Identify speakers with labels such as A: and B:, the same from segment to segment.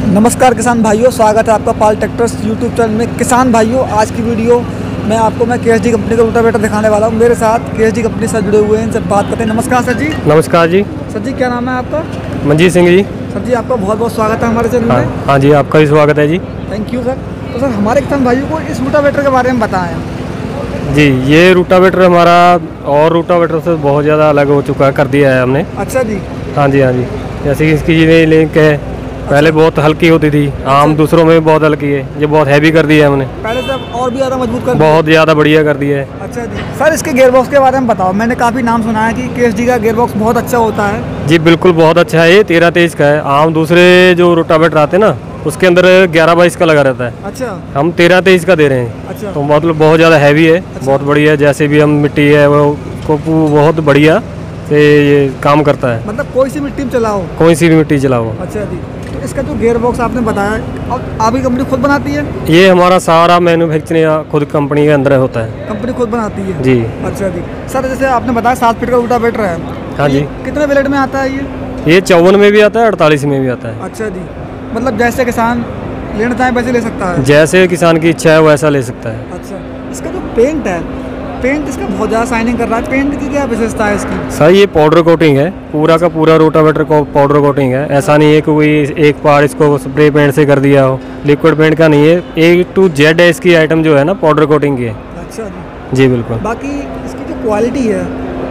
A: नमस्कार किसान भाइयों, स्वागत है आपका पाल ट्रैक्टर्स यूट्यूब चैनल में। किसान भाइयों, आज की वीडियो में आपको मैं KSD कंपनी का रोटावेटर दिखाने वाला हूं। मेरे साथ KSD कंपनी से जुड़े हुए हैं, इनसे बात करते हैं। नमस्कार सर जी।
B: नमस्कार जी।
A: सर जी, क्या नाम है आपका?
B: मंजीत सिंह जी।
A: सर जी, आपका बहुत बहुत स्वागत है हमारे चैनल में।
B: हाँ जी, आपका भी स्वागत है जी।
A: Thank you sir. तो सर, हमारे किसान भाइयों को इस रोटावेटर के बारे में बताएँ।
B: जी, ये रोटावेटर हमारा और रोटावेटर से बहुत ज़्यादा अलग हो चुका है, कर दिया है हमने।
A: अच्छा जी।
B: हाँ जी, हाँ जी। जैसे कि इसकी जी लिंक है, पहले बहुत हल्की होती थी, आम दूसरों में भी बहुत हल्की है, ये बहुत हैवी कर दिया है हमने।
A: पहले से और भी ज़्यादा मजबूत कर
B: बहुत ज़्यादा बढ़िया कर दिया है।
A: अच्छा जी। सर, इसके गेयरबॉक्स के बारे में बताओ। मैंने काफ़ी नाम सुना है कि KSD का गेयरबॉक्स बहुत अच्छा होता है।
B: जी बिल्कुल, बहुत अच्छा है। ये 13-23 का है। आम दूसरे जो रोटावेटर आते हैं ना, उसके अंदर 11-22 का लगा रहता है।
A: अच्छा।
B: हम 13-23 का दे रहे हैं।
A: अच्छा।
B: तो मतलब बहुत ज़्यादा हैवी है। अच्छा। बहुत बढ़िया, जैसे भी हम मिट्टी है वो बहुत बढ़िया से ये काम करता है।
A: मतलब कोई सी मिट्टी में चलाओ,
B: कोई सी भी मिट्टी चलाओ।
A: अच्छा जी। तो इसका जो गेयर बॉक्स आपने बताया, और आपकी कंपनी खुद बनाती है?
B: ये हमारा सारा मैन्युफैक्चरिंग खुद कंपनी के अंदर होता है।
A: कंपनी खुद बनाती है
B: जी।
A: अच्छा जी। सर, जैसे आपने बताया 7 फीट का रोटावेटर है।
B: हाँ जी।
A: कितने ब्लेड में आता है ये?
B: ये 54 में भी आता है, 48 में भी आता है।
A: अच्छा जी। मतलब जैसे किसान लेना चाहे वैसे ले सकता है?
B: जैसे किसान की इच्छा है वैसा ले सकता है।
A: अच्छा। इसका जो पेंट है, पेंट इसका बहुत ज़्यादा शाइनिंग कर रहा है। पेंट की क्या विशेषता है इसकी?
B: सर, ये पाउडर कोटिंग है, पूरा का पूरा रोटावेटर को पाउडर कोटिंग है। ऐसा नहीं है कि कोई एक पार्ट इसको स्प्रे पेंट से कर दिया हो, लिक्विड पेंट का नहीं है। A to Z है इसकी आइटम जो है ना, पाउडर कोटिंग की है।
A: अच्छा जी।
B: जी बिल्कुल।
A: बाकी इसकी जो क्वालिटी है,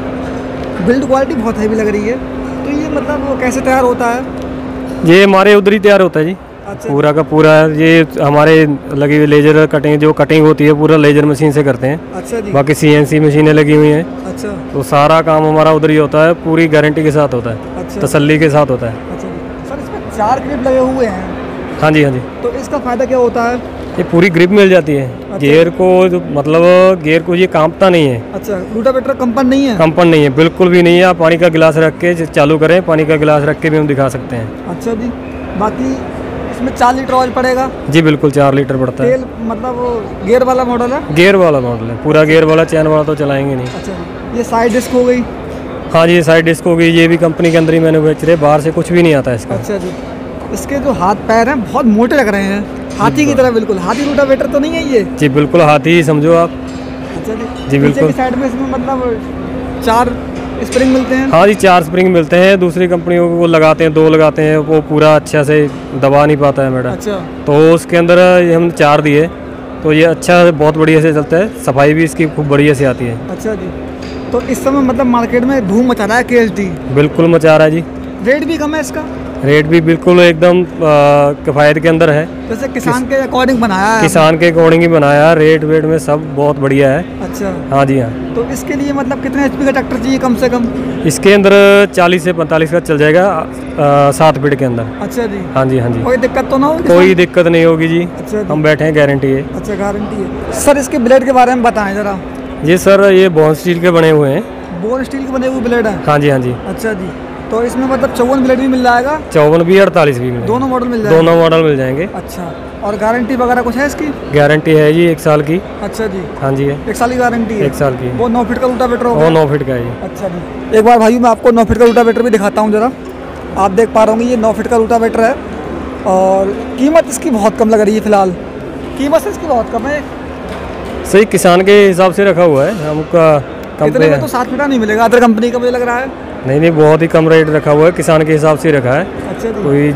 A: बिल्ड क्वालिटी बहुत हैवी लग रही है। तो ये मतलब वो कैसे तैयार होता है?
B: ये हमारे उधर ही तैयार होता है जी।
A: अच्छा।
B: पूरा का पूरा ये हमारे लगी हुई लेजर कटिंग, जो कटिंग होती है पूरा लेजर मशीन से करते हैं।
A: अच्छा जी।
B: बाकी CNC मशीनें लगी हुई हैं।
A: अच्छा।
B: तो सारा काम हमारा उधर ही होता है, पूरी गारंटी के साथ होता है।
A: अच्छा।
B: तसल्ली के साथ होता है।
A: अच्छा जी। सर, इसमें 4 क्लिप लगे हुए हैं।
B: हाँ जी, हाँ जी।
A: तो इसका फ़ायदा क्या होता है?
B: ये पूरी ग्रिप मिल जाती है।
A: अच्छा।
B: गियर को मतलब गियर को ये कांपता नहीं है।
A: अच्छा, रोटावेटर कंपन नहीं है?
B: कंपन नहीं है, बिल्कुल भी नहीं है। आप पानी का गिलास रख के चालू करें, पानी का गिलास रख के भी हम दिखा सकते हैं।
A: अच्छा जी। बाकी इसमें 4 लीटर ऑयल पड़ेगा?
B: जी बिल्कुल, 4 लीटर पड़ता है।
A: तेल मतलब गियर वाला मॉडल है?
B: गियर वाला मॉडल है, पूरा गियर वाला। चैन वाला तो चलाएंगे नहीं।
A: अच्छा जी। ये साइड डिस्क हो गई?
B: हाँ जी, साइड डिस्क हो गई। ये भी कंपनी के अंदर ही मैन्युफैक्चर है, बाहर से कुछ भी नहीं आता इसका।
A: अच्छा जी। इसके जो हाथ पैर हैं बहुत मोटे लग रहे हैं, हाथी की तरह बिल्कुल। हाथी रोटावेटर तो नहीं है ये?
B: जी बिल्कुल, हाथी ही समझो आप।
A: अच्छा जी।
B: जी बिल्कुल।
A: पीछे की साइड में इसमें मतलब 4 स्प्रिंग मिलते हैं?
B: हाँ जी, 4 स्प्रिंग मिलते हैं। दूसरी कंपनियों को वो लगाते हैं, 2 लगाते हैं, वो पूरा अच्छा से दबा नहीं पाता है मैडम।
A: अच्छा।
B: तो उसके अंदर ये हम 4 दिए, तो ये अच्छा बहुत बढ़िया से चलता है। सफाई भी इसकी खूब बढ़िया से आती है।
A: अच्छा जी। तो इस समय मतलब मार्केट में धूम मचा रहा है KSD।
B: बिल्कुल मचा रहा है जी।
A: रेट भी कम है इसका?
B: रेट भी बिल्कुल एकदम किफ़ायत के अंदर है।
A: जैसे किसान के अकॉर्डिंग बनाया है?
B: किसान के अकॉर्डिंग ही बनाया। रेट वेट में सब बहुत बढ़िया है।
A: अच्छा।
B: हाँ जी, हाँ।
A: तो इसके लिए मतलब कितने HP का ट्रैक्टर चाहिए कम से कम?
B: इसके अंदर 40 से 45 का चल जाएगा, 7 फीट के अंदर।
A: अच्छा जी।
B: हाँ जी, हाँ जी।
A: कोई दिक्कत तो ना होगी?
B: कोई दिक्कत नहीं होगी जी।
A: अच्छा जी।
B: हम बैठे हैं, गारंटी है।
A: अच्छा, गारंटी है। सर, इसके ब्लेड के बारे में बताएं जरा।
B: जी सर, ये बोन स्टील के बने हुए हैं।
A: बोन स्टील के बने हुए ब्लेड है?
B: हाँ जी, हाँ जी।
A: अच्छा जी। तो इसमें मतलब 54 ब्लेड भी मिल जाएगा?
B: 54 भी, 48 भी मिलेंगे।
A: दोनों मॉडल मिल जाएंगे?
B: दोनों मॉडल मिल जाएंगे।
A: अच्छा। और गारंटी वगैरह कुछ है इसकी?
B: गारंटी है जी 1 साल की।
A: अच्छा जी।
B: हाँ जी, है
A: 1 साल की गारंटी है?
B: 1 साल की।
A: वो 9 फीट का रोटावेटर
B: वो
A: होगा?
B: 9 फीट का है जी।
A: अच्छा जी। एक बार भाई मैं आपको 9 फीट का रोटावेटर भी दिखाता हूँ जरा। आप देख पा रहे होंगे, ये 9 फीट का रोटावेटर है। और कीमत इसकी बहुत कम लग रही है फिलहाल। कीमत इसकी बहुत कम है।
B: सही किसान के हिसाब से रखा हुआ है हमका।
A: इतने में तो 7 फीट नहीं मिलेगा अदर कंपनी का, मुझे लग रहा है।
B: नहीं नहीं, बहुत ही कम रेट रखा हुआ है, किसान के हिसाब से रखा है।
A: अच्छा जी।
B: कोई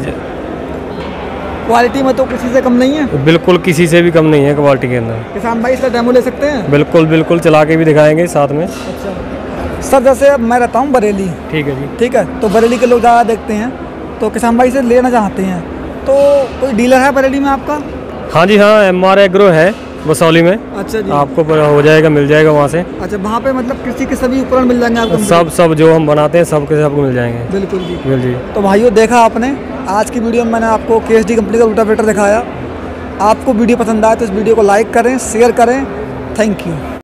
A: क्वालिटी में तो किसी से कम नहीं है?
B: बिल्कुल किसी से भी कम नहीं है क्वालिटी के अंदर।
A: किसान भाई इसका डेमो ले सकते हैं?
B: बिल्कुल बिल्कुल, चला के भी दिखाएंगे साथ में।
A: अच्छा सर, जैसे अब मैं रहता हूँ बरेली।
B: ठीक है जी।
A: ठीक है। तो बरेली के लोग ज़्यादा देखते हैं, तो किसान भाई से लेना चाहते हैं, तो कोई डीलर है बरेली में आपका?
B: हाँ जी, हाँ। MR एग्रो है बसौली में।
A: अच्छा जी।
B: आपको हो जाएगा, मिल जाएगा वहाँ से।
A: अच्छा, वहाँ पे मतलब कृषि के सभी उपकरण मिल जाएंगे आपको?
B: सब जो हम बनाते हैं सब के सबको मिल जाएंगे।
A: बिल्कुल जी।
B: बिल्कुल जी।
A: तो भाइयों, देखा आपने आज की वीडियो में मैंने आपको KSD कंपनी का रोटावेटर दिखाया। आपको वीडियो पसंद आए तो इस वीडियो को लाइक करें, शेयर करें। Thank you.